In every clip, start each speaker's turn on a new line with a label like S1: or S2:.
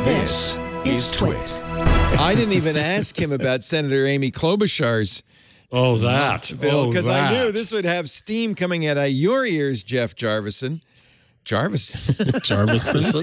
S1: This is TWiT.
S2: I didn't even ask him about Senator Amy Klobuchar's
S3: bill, because
S2: I knew this would have steam coming out of your ears, Jeff Jarvison.
S1: Jarvison.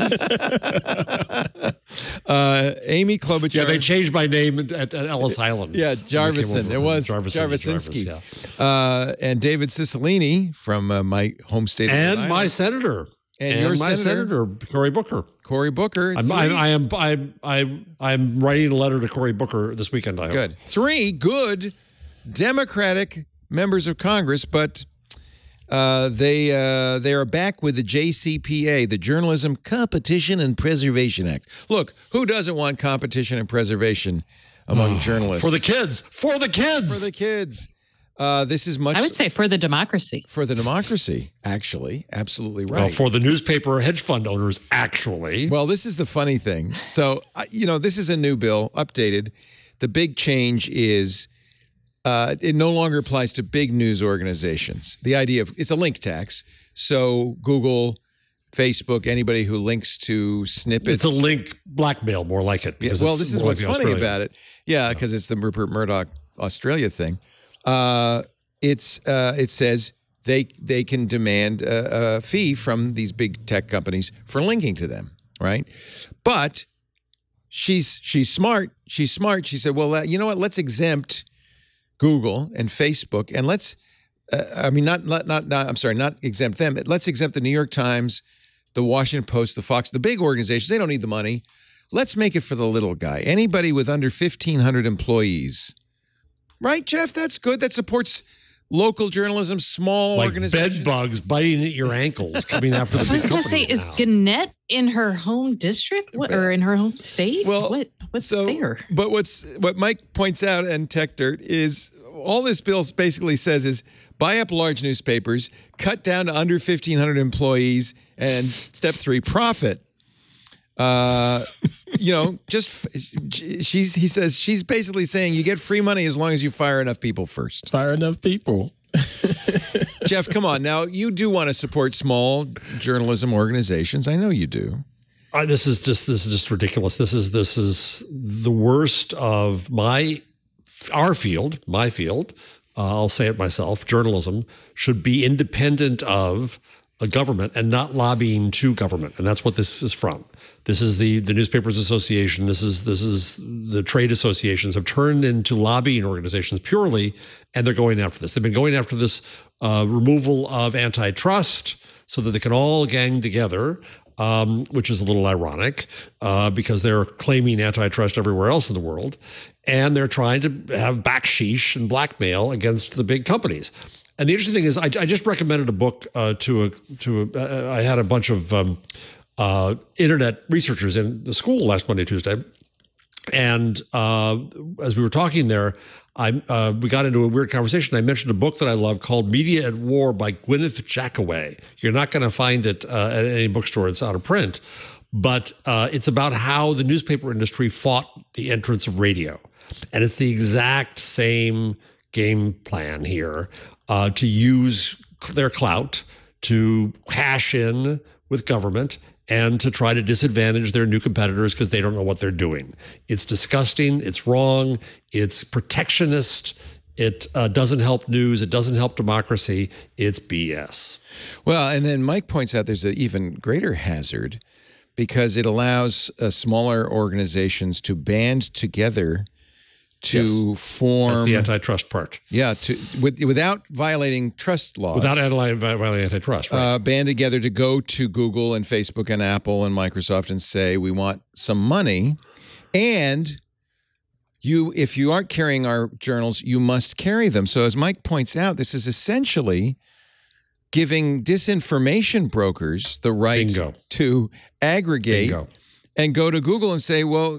S2: Amy Klobuchar.
S3: Yeah, they changed my name at Ellis Island.
S2: Yeah, Jarvison. It was Jarvisinski.
S3: Jarvis,
S2: and David Cicilline from my home state of Rhode
S3: and
S2: Island.
S3: my senator.
S2: And your
S3: senator, Cory Booker.
S2: Cory Booker.
S3: I'm writing a letter to Cory Booker this weekend, I hope.
S2: Good. 3 good Democratic members of Congress, but they are back with the JCPA, the Journalism Competition and Preservation Act. Look, who doesn't want competition and preservation among journalists?
S3: For the kids. For the kids.
S2: For the kids. This is much.
S4: I would say for the democracy.
S2: For the democracy, actually. Absolutely right.
S3: Well, for the newspaper hedge fund owners, actually.
S2: Well, this is the funny thing. So, this is a new bill, updated. The big change is it no longer applies to big news organizations. The idea of it's a link tax. So Google, Facebook, anybody who links to snippets.
S3: It's a link blackmail, more like it.
S2: Well, this is what's funny about it. Yeah, because it's the Rupert Murdoch Australia thing. It says they can demand a fee from these big tech companies for linking to them, right? But she's smart. She's smart. She said, well, you know what? Let's exempt Google and Facebook, and let's not exempt them. Let's exempt the New York Times, the Washington Post, the Fox, the big organizations. They don't need the money. Let's make it for the little guy. Anybody with under 1,500 employees. Right, Jeff? That's good. That supports local journalism, small organizations.
S3: Bed bugs biting at your ankles coming after the big companies.
S4: I was going to say, is Gannett in her home district or in her home state?
S2: Well,
S4: what's there?
S2: But what Mike points out in Tech Dirt is all this bill basically says is buy up large newspapers, cut down to under 1,500 employees, and step 3, profit. He says she's basically saying you get free money as long as you fire enough people first.
S1: Fire enough people.
S2: Jeff, come on. Now, you do want to support small journalism organizations. I know you do.
S3: This is just ridiculous. This is the worst of my field. I'll say it myself. Journalism should be independent of a government and not lobbying to government, and that's what this is from. This is the Newspapers Association. This is the trade associations have turned into lobbying organizations purely, and they're going after this. They've been going after this removal of antitrust so that they can all gang together, which is a little ironic because they're claiming antitrust everywhere else in the world, and they're trying to have backsheesh and blackmail against the big companies. And the interesting thing is, I just recommended a book I had a bunch of internet researchers in the school last Monday, Tuesday. And as we were talking there, we got into a weird conversation. I mentioned a book that I love called Media at War by Gwyneth Jackaway. You're not going to find it at any bookstore. It's out of print. But it's about how the newspaper industry fought the entrance of radio. And it's the exact same game plan here to use their clout to cash in with government and to try to disadvantage their new competitors because they don't know what they're doing. It's disgusting. It's wrong. It's protectionist. It doesn't help news. It doesn't help democracy. It's BS.
S2: Well, and then Mike points out there's an even greater hazard because it allows smaller organizations to band together to form.
S3: That's the antitrust part.
S2: Yeah, without violating trust laws.
S3: Without violating antitrust, right.
S2: Band together to go to Google and Facebook and Apple and Microsoft and say, we want some money. And if you aren't carrying our journals, you must carry them. So as Mike points out, this is essentially giving disinformation brokers the right to aggregate and go to Google and say, well,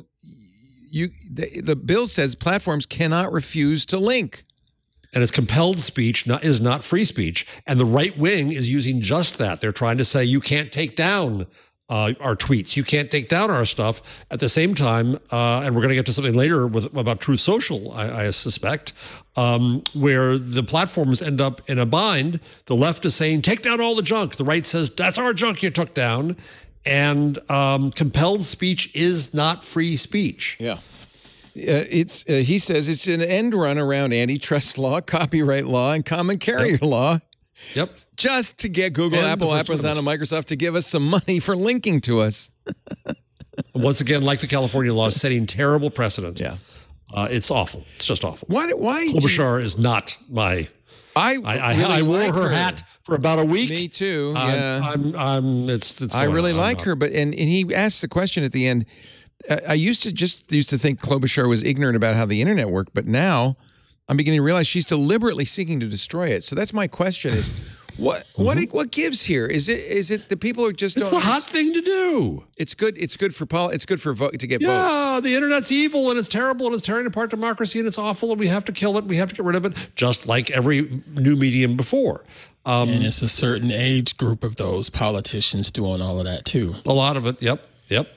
S2: the bill says platforms cannot refuse to link.
S3: And it's compelled speech is not free speech. And the right wing is using just that. They're trying to say you can't take down our tweets. You can't take down our stuff. At the same time, and we're going to get to something later about Truth Social, I suspect, where the platforms end up in a bind. The left is saying, take down all the junk. The right says, that's our junk you took down. And compelled speech is not free speech.
S2: Yeah. He says it's an end run around antitrust law, copyright law, and common carrier law.
S3: Yep.
S2: Just to get Google,
S3: And
S2: Apple, Amazon, and Microsoft to give us some money for linking to us.
S3: Once again, like the California law, setting terrible precedent.
S2: Yeah.
S3: It's awful. It's just awful.
S2: Why
S3: Klobuchar is not my...
S2: I
S3: wore
S2: like
S3: her hat for about a week.
S2: Me too. Yeah.
S3: It's
S2: I really like her, but and he asked the question at the end. I used to think Klobuchar was ignorant about how the internet worked, but now I'm beginning to realize she's deliberately seeking to destroy it. So that's my question: is what gives here? Is it the people are just?
S3: It's a hot thing to do.
S2: It's good. It's good for It's good for vote to get votes.
S3: Yeah, the internet's evil and it's terrible and it's tearing apart democracy and it's awful and we have to kill it. We have to get rid of it, just like every new medium before.
S1: And it's a certain age group of those politicians doing all of that too.
S3: A lot of it. Yep.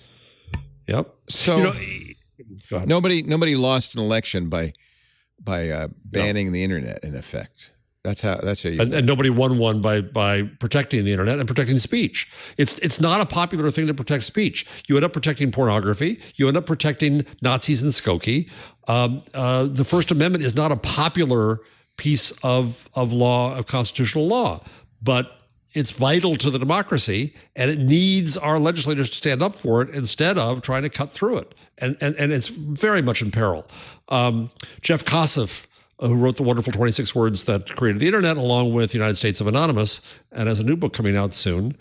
S2: So go ahead. Nobody lost an election by banning the internet. In effect, that's how you.
S3: And nobody won one by protecting the internet and protecting speech. It's not a popular thing to protect speech. You end up protecting pornography. You end up protecting Nazis and Skokie. The First Amendment is not a popular piece of law, of constitutional law, but it's vital to the democracy, and it needs our legislators to stand up for it instead of trying to cut through it. And it's very much in peril. Jeff Kosseff, who wrote the wonderful 26 Words that created the internet, along with United States of Anonymous, and has a new book coming out soon,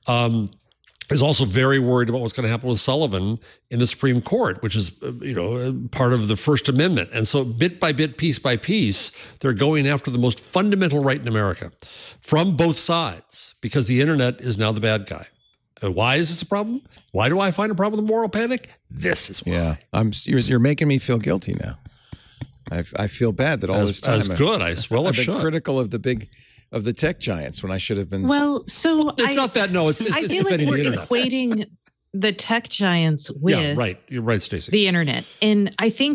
S3: is also very worried about what's going to happen with Sullivan in the Supreme Court, which is, part of the First Amendment. And so bit by bit, piece by piece, they're going after the most fundamental right in America from both sides, because the internet is now the bad guy. Why is this a problem? Why do I find a problem with moral panic? This is why.
S2: Yeah, you're making me feel guilty now. I feel bad that all this time
S3: I've
S2: been critical of the tech giants when I should have been.
S4: Well, so
S3: it's not that. No, it's
S4: I feel like we're equating the tech giants with.
S3: Yeah, right. You're right, Stacey.
S4: The internet, and I think,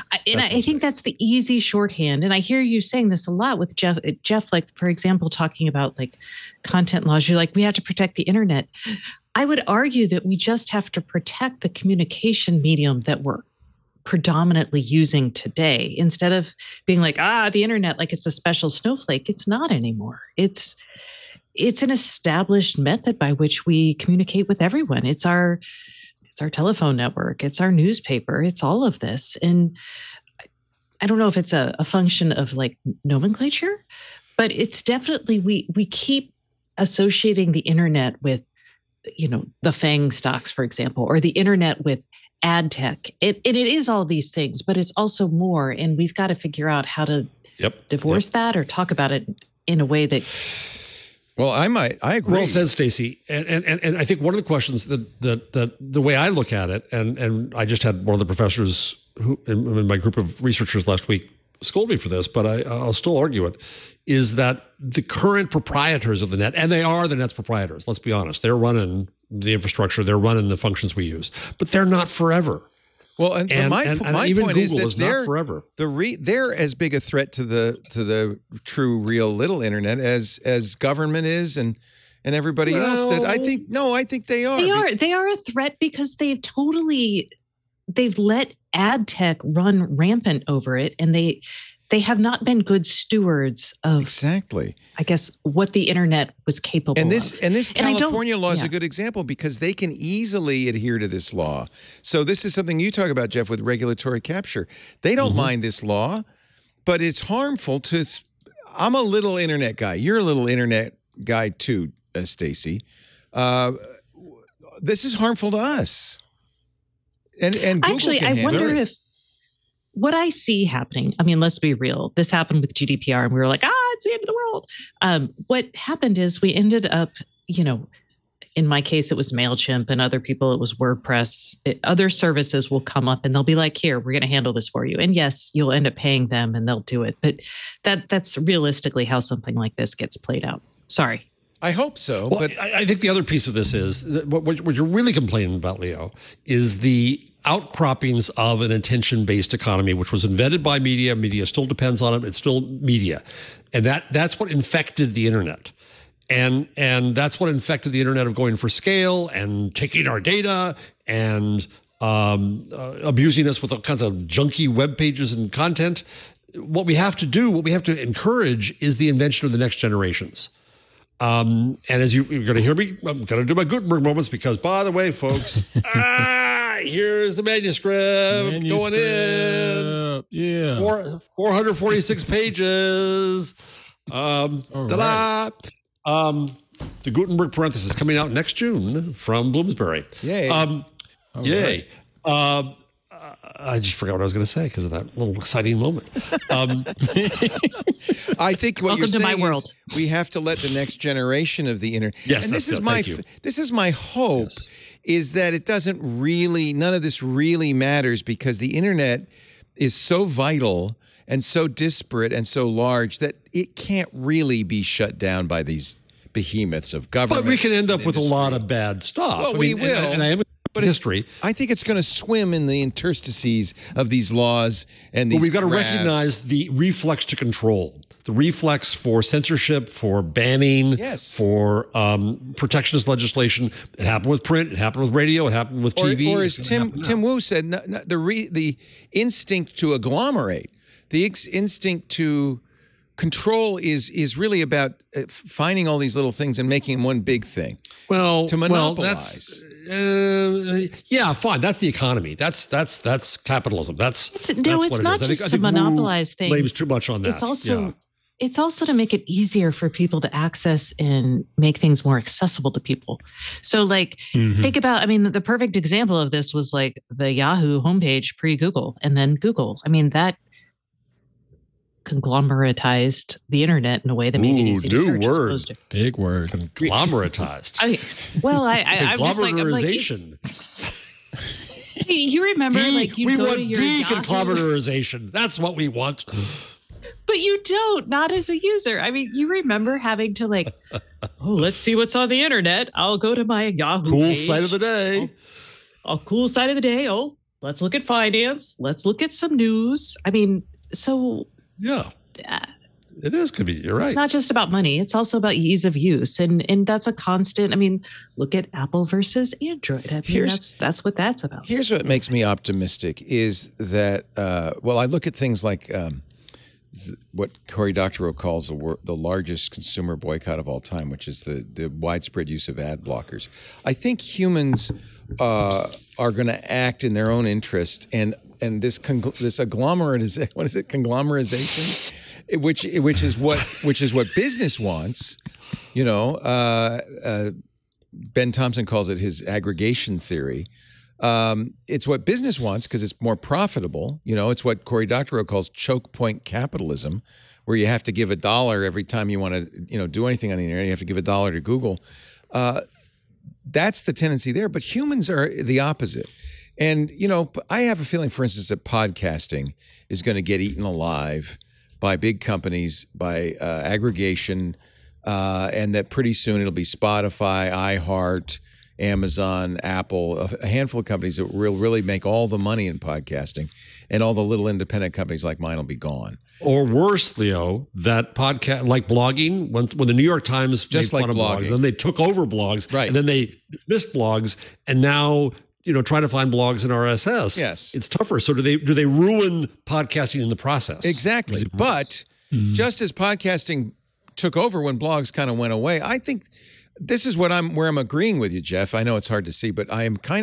S4: I think that's the easy shorthand. And I hear you saying this a lot with Jeff, like for example, talking about like content laws. You're like, we have to protect the internet. I would argue that we just have to protect the communication medium that we're predominantly using today, instead of being like, the internet, like it's a special snowflake. It's not anymore. It's an established method by which we communicate with everyone. It's our telephone network. It's our newspaper. It's all of this. And I don't know if it's a function of like nomenclature, but it's definitely, we keep associating the internet with, the FANG stocks, for example, or the internet with ad tech. It is all these things, but it's also more. And we've got to figure out how to divorce that or talk about it in a way that.
S2: Well, I agree.
S3: Well said, Stacey. And I think one of the questions that the way I look at it, and I just had one of the professors who in my group of researchers last week scold me for this, but I'll still argue it, is that the current proprietors of the net, and they are the net's proprietors, let's be honest, they're running the infrastructure, they're running the functions we use, but they're not forever.
S2: Well, and my point is that
S3: they're not forever.
S2: They're as big a threat to the true, real little internet as government is, and everybody else. That I think they are.
S4: They are a threat because they've let ad tech run rampant over it, and they have not been good stewards of
S2: exactly,
S4: I guess, what the internet was capable of.
S2: And this California law is a good example because they can easily adhere to this law. So this is something you talk about, Jeff, with regulatory capture. They don't mind this law, but it's harmful to. I'm a little internet guy. You're a little internet guy too, Stacey. This is harmful to us. And Google
S4: actually, I wonder if. What I see happening, I mean, let's be real. This happened with GDPR and we were like, it's the end of the world. What happened is we ended up, in my case, it was MailChimp, and other people, it was WordPress. Other services will come up and they'll be like, here, we're going to handle this for you. And yes, you'll end up paying them and they'll do it. But that's realistically how something like this gets played out. Sorry.
S2: I hope so.
S3: Well,
S2: but
S3: I think the other piece of this is that what you're really complaining about, Leo, is the outcroppings of an attention-based economy, which was invented by media. Media still depends on it. It's still media. And that's what infected the internet. And that's what infected the internet of going for scale and taking our data and abusing us with all kinds of junky web pages and content. What we have to do, what we have to encourage is the invention of the next generations. And as you're going to hear me, I'm going to do my Gutenberg moments because, by the way, folks, here's the manuscript going in.
S1: Yeah.
S3: 446 pages. Ta-da! Right. The Gutenberg parenthesis coming out next June from Bloomsbury.
S2: Yay.
S3: Yay. Right. I just forgot what I was going to say because of that little exciting moment.
S2: I think what you're saying
S4: my world.
S2: is we have to let the next generation of the internet.
S3: Yes,
S2: and this is my hope is that it doesn't really, none of this really matters because the internet is so vital and so disparate and so large that it can't really be shut down by these behemoths of government.
S3: But we can end up with a lot of bad stuff.
S2: Well, we will.
S3: And I am but history.
S2: I think it's going to swim in the interstices of these laws and these.
S3: But we've got to recognize the reflex to control, the reflex for censorship, for banning, for protectionist legislation. It happened with print. It happened with radio. It happened with TV.
S2: Or as Tim Wu said, the instinct to agglomerate, the instinct to control is really about finding all these little things and making them one big thing.
S3: Well,
S2: to monopolize.
S3: Yeah, fine. That's the economy. That's capitalism. That's
S4: not just to monopolize things.
S3: Blames too much on that.
S4: It's also to make it easier for people to access and make things more accessible to people. So like think about, I mean, the perfect example of this was like the Yahoo homepage pre-Google and then Google. I mean, that conglomeratized the internet in a way that made it easy to search.
S3: New word.
S1: Big word.
S3: Conglomeratized.
S4: I'm just like,
S3: Conglomerarization.
S4: You remember,
S3: we want deconglomeratization. That's what we want.
S4: But you don't, not as a user. I mean, you remember having to let's see what's on the internet. I'll go to my Yahoo page.
S3: Site of the day.
S4: Cool site of the day. Oh, let's look at finance. Let's look at some news. I mean, so...
S3: Yeah, it is. Could be. You're right.
S4: It's not just about money. It's also about ease of use. And that's a constant. I mean, look at Apple versus Android. I mean, that's what that's about.
S2: Here's what makes me optimistic is that, I look at things like what Cory Doctorow calls the largest consumer boycott of all time, which is the widespread use of ad blockers. I think humans are going to act in their own interest and this agglomerate is what is it? Conglomerization, which is what business wants. You know, Ben Thompson calls it his aggregation theory. It's what business wants because it's more profitable. You know, it's what Cory Doctorow calls choke point capitalism, where you have to give $1 every time you want to do anything on the internet. You have to give $1 to Google. That's the tendency there. But humans are the opposite. And, I have a feeling, for instance, that podcasting is going to get eaten alive by big companies, by aggregation, and that pretty soon it'll be Spotify, iHeart, Amazon, Apple, a handful of companies that will really make all the money in podcasting, and all the little independent companies like mine will be gone.
S3: Or worse, Leo, that podcast, like blogging, when the New York Times made fun of blogs, then they took over blogs,
S2: right,
S3: and then they dismissed blogs, and now... trying to find blogs in RSS.
S2: Yes.
S3: It's tougher. So do they ruin podcasting in the process?
S2: Exactly. But just as podcasting took over when blogs kind of went away, I think this is where I'm agreeing with you, Jeff. I know it's hard to see, but I think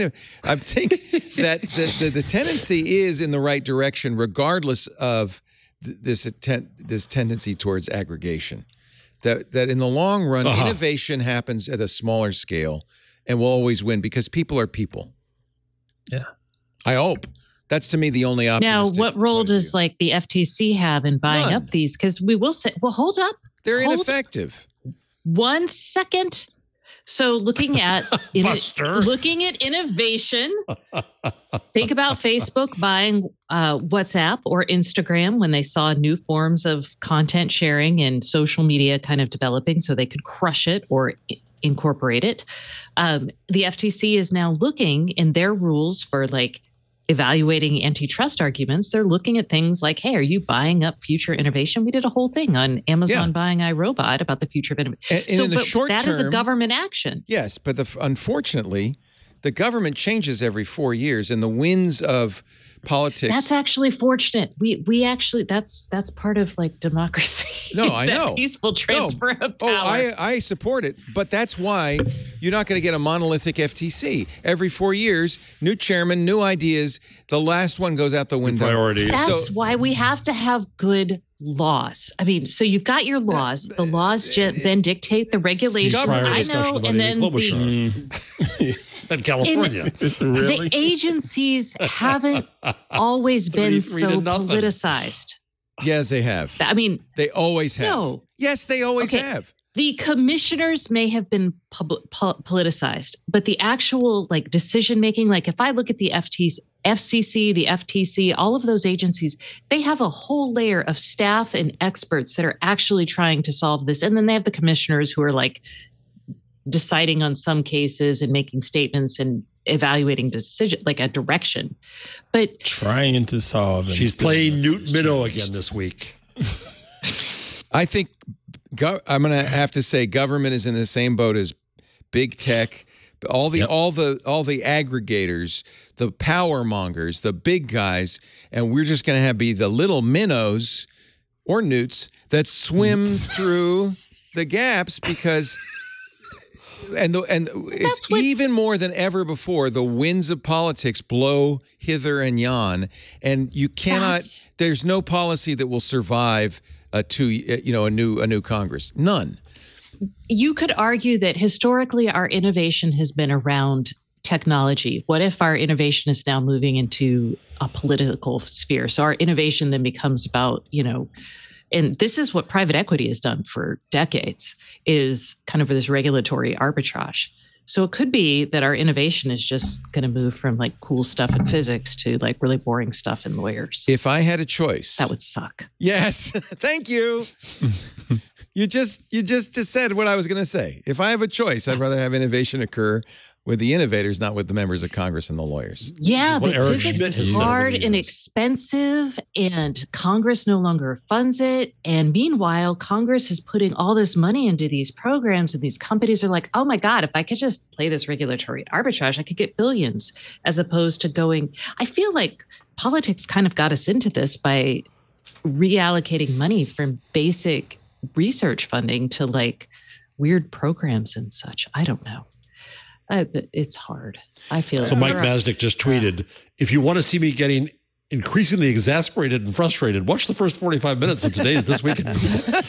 S2: that the tendency is in the right direction, regardless of this tendency towards aggregation. That in the long run, innovation happens at a smaller scale and will always win because people are people.
S1: Yeah.
S2: I hope. That's to me the only optimistic.
S4: Now, what role does the FTC have in buying up these? Because we will say, well, hold up.
S2: They're ineffective.
S4: 1 second. So looking at innovation, think about Facebook buying WhatsApp or Instagram when they saw new forms of content sharing and social media kind of developing so they could crush it or incorporate it. The FTC is now looking in their rules for evaluating antitrust arguments, they're looking at things like, hey, are you buying up future innovation? We did a whole thing on Amazon buying iRobot about the future of innovation.
S2: And in the short term,
S4: that is a government action.
S2: Yes, but unfortunately, the government changes every 4 years, and the winds of politics.
S4: That's actually fortunate. We actually that's part of like democracy.
S2: No, I know.
S4: Peaceful transfer of power.
S2: I support it, but that's why you're not going to get a monolithic FTC. Every 4 years, new chairman, new ideas. The last one goes out the window.
S3: Priorities.
S4: That's why we have to have good laws. I mean, so you've got your laws. The laws then dictate the regulations. I know, and then
S3: in California.
S4: The agencies haven't always been so politicized.
S2: Yes, they have.
S4: I mean,
S2: they always have.
S4: No.
S2: Yes, they always have.
S4: The commissioners may have been politicized, but the actual like decision making, like if I look at the FCC, the FTC, all of those agencies, they have a whole layer of staff and experts that are actually trying to solve this. And then they have the commissioners who are like deciding on some cases and making statements and evaluating decision, like a direction. But
S1: trying to solve.
S3: She's playing Newt Minnow again this week.
S2: I think I'm going to have to say government is in the same boat as big tech, all the aggregators, the power mongers, the big guys, and we're just going to be the little minnows or newts that swim through the gaps because it's even more than ever before. The winds of politics blow hither and yon, and you cannot. There's no policy that will survive a new Congress. None.
S4: You could argue that historically our innovation has been around technology. What if our innovation is now moving into a political sphere? So our innovation then becomes about, and this is what private equity has done for decades, is kind of this regulatory arbitrage. So it could be that our innovation is just going to move from like cool stuff in physics to like really boring stuff in lawyers.
S2: If I had a choice,
S4: that would suck.
S2: Yes. Thank you. You just said what I was going to say. If I have a choice, I'd rather have innovation occur with the innovators, not with the members of Congress and the lawyers.
S4: Yeah, but physics is hard and expensive, and Congress no longer funds it. And meanwhile, Congress is putting all this money into these programs, and these companies are like, oh my God, if I could just play this regulatory arbitrage, I could get billions, as opposed to going. I feel like politics kind of got us into this by reallocating money from basic research funding to like weird programs and such. I don't know. It's hard. I feel
S3: so. Mike Masnick just tweeted, if you want to see me getting increasingly exasperated and frustrated, watch the first 45 minutes of today's This Week.
S2: and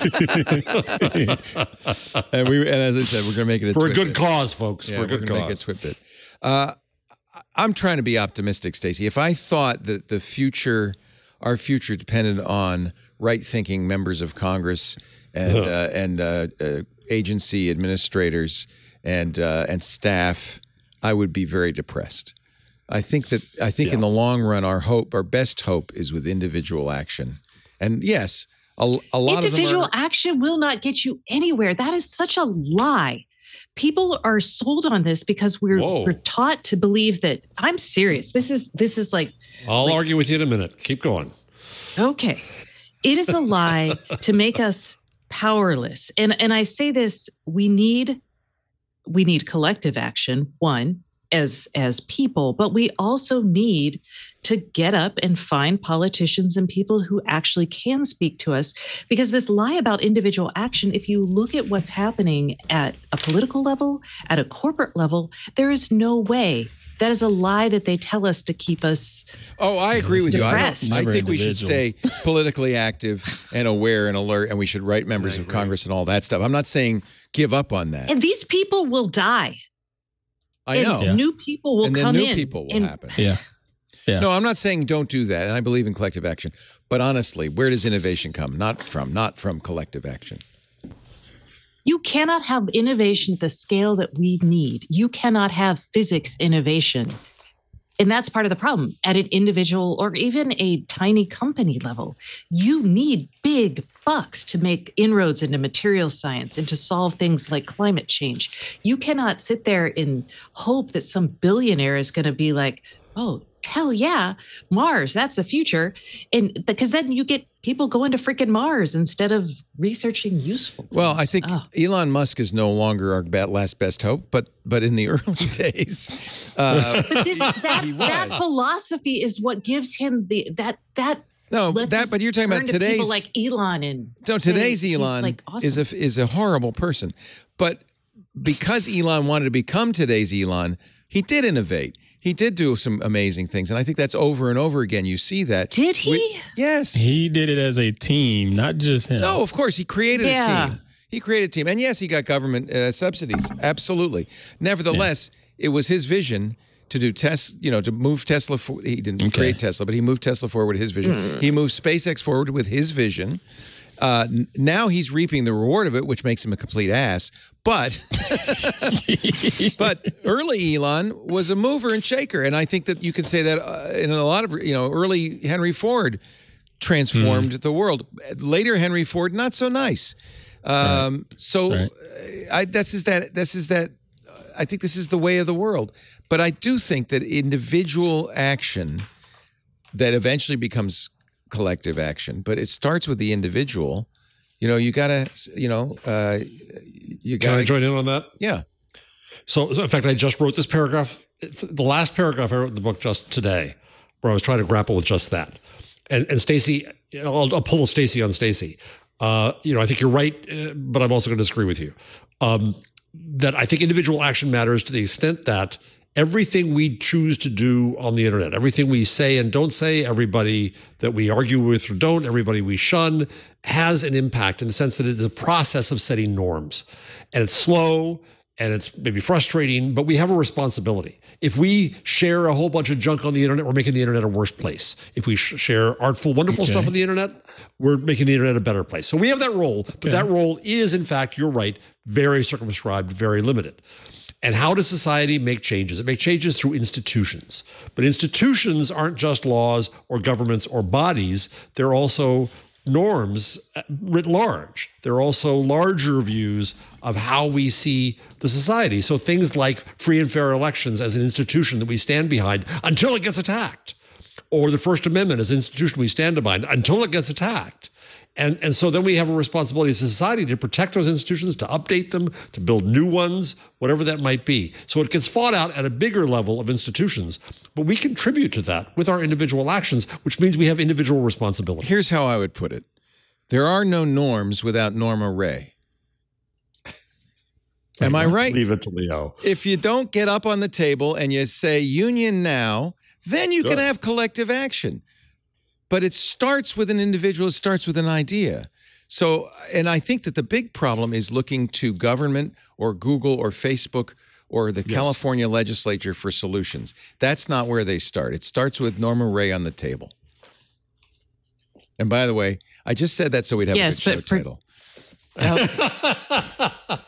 S2: as I said, we're going to make it
S3: for a good cause, folks.
S2: Yeah,
S3: for a good cause.
S2: Make it TWiT. I'm trying to be optimistic, Stacey. If I thought that our future depended on right-thinking members of Congress and agency administrators and staff, I would be very depressed. I think in the long run, our best hope is with individual action. And yes, a lot
S4: individual
S2: of them
S4: action will not get you anywhere. That is such a lie. People are sold on this because we're taught to believe that. I'm serious. This is like.
S3: I'll argue with you in a minute. Keep going.
S4: Okay. It is a lie to make us powerless. And I say this, we need collective action, one, as people, but we also need to get up and find politicians and people who actually can speak to us. Because this lie about individual action, if you look at what's happening at a political level, at a corporate level, there is no way. That is a lie that they tell us to keep us. Oh, I agree with depressed.
S2: you. I think we should stay politically active and aware and alert, and we should write members of Congress and all that stuff. I'm not saying give up on that.
S4: And these people will die.
S2: I know.
S4: Yeah. New people will come in.
S2: And new people will happen.
S1: Yeah.
S2: No, I'm not saying don't do that, and I believe in collective action. But honestly, where does innovation come? Not from collective action.
S4: You cannot have innovation at the scale that we need. You cannot have physics innovation. And that's part of the problem at an individual or even a tiny company level. You need big bucks to make inroads into material science and to solve things like climate change. You cannot sit there and hope that some billionaire is going to be like, oh, hell yeah, Mars, that's the future. And because then you get people going to freaking Mars instead of researching useful things.
S2: Well, I think Elon Musk is no longer our last best hope, but in the early days,
S4: but that philosophy is what gives him but
S2: you're talking about today's
S4: people like Elon and
S2: today's Elon
S4: like awesome.
S2: is a horrible person, but because Elon wanted to become today's Elon, he did innovate. He did do some amazing things, and I think that's over and over again. You see that.
S4: Did he?
S2: Yes.
S1: He did it as a team, not just him.
S2: No, of course. He created a team. He created a team. And yes, he got government subsidies. Absolutely. Nevertheless, it was his vision to do to move Tesla forward. He didn't create Tesla, but he moved Tesla forward with his vision. He moved SpaceX forward with his vision. Now he's reaping the reward of it, which makes him a complete ass. But early Elon was a mover and shaker, and I think that you can say that in a lot of early Henry Ford transformed the world. Later Henry Ford, not so nice. I think this is the way of the world. But I do think that individual action that eventually becomes collective action, but it starts with the individual. You gotta. Can
S3: I join in on that?
S2: Yeah.
S3: So in fact, I just wrote this paragraph, the last paragraph I wrote in the book just today, where I was trying to grapple with just that. And Stacey, I'll pull a Stacey on Stacey. I think you're right, but I'm also going to disagree with you. That I think individual action matters to the extent that everything we choose to do on the internet, everything we say and don't say, everybody that we argue with or don't, everybody we shun, has an impact in the sense that it is a process of setting norms. And it's slow and it's maybe frustrating, but we have a responsibility. If we share a whole bunch of junk on the internet, we're making the internet a worse place. If we share artful, wonderful stuff on the internet, we're making the internet a better place. So we have that role, but that role is, in fact, you're right, very circumscribed, very limited. And how does society make changes? It makes changes through institutions. But institutions aren't just laws or governments or bodies. They're also norms writ large. They're also larger views of how we see the society. So things like free and fair elections as an institution that we stand behind until it gets attacked, or the First Amendment as an institution we stand behind until it gets attacked. And so then we have a responsibility as a society to protect those institutions, to update them, to build new ones, whatever that might be. So it gets fought out at a bigger level of institutions, but we contribute to that with our individual actions, which means we have individual responsibility.
S2: Here's how I would put it. There are no norms without Norma Ray. Am I right?
S3: Leave it to Leo.
S2: If you don't get up on the table and you say union now, then you can have collective action. But it starts with an individual, it starts with an idea. So, and I think that the big problem is looking to government or Google or Facebook or the California legislature for solutions. That's not where they start. It starts with Norma Ray on the table. And by the way, I just said that so we'd have a good show title.